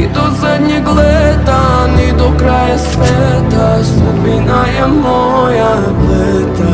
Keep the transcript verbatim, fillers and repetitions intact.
ni do zadnjeg leta, ni do kraja sveta. Sudbina je moja pleta.